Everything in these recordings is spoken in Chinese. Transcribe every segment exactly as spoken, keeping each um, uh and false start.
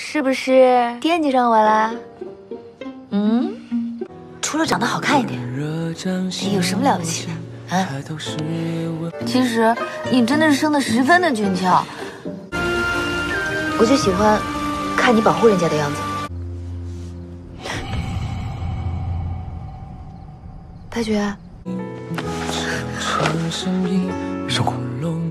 是不是惦记上我了？嗯，除了长得好看一点，你有什么了不起的？啊？其实你真的是生得十分的俊俏，我就喜欢看你保护人家的样子。太君， 生活。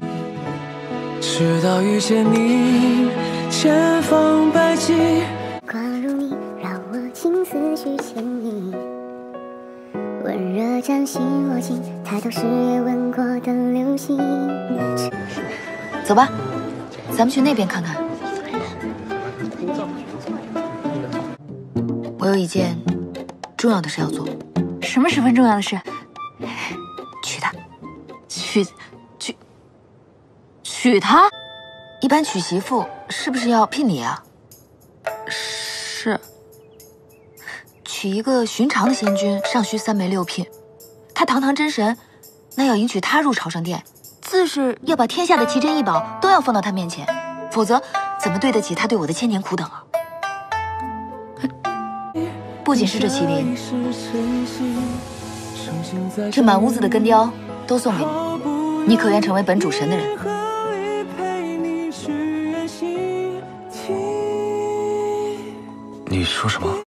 直到遇见你，千方百计。 挂入你，让我情思去牵引，温热掌心握紧，抬头是月吻过的流星。 走吧，咱们去那边看看。我有一件重要的事要做。 什么十分重要的事？ 娶她。 娶娶娶她？ 一般娶媳妇是不是要聘礼啊？ 是。 娶一个寻常的仙君，尚需三媒六聘。他堂堂真神，那要迎娶她入朝圣殿，自是要把天下的奇珍异宝都要放到他面前，否则怎么对得起他对我的千年苦等啊？不仅是这麒麟，这满屋子的根雕都送给你，你可愿成为本主神的人？ 你说什么？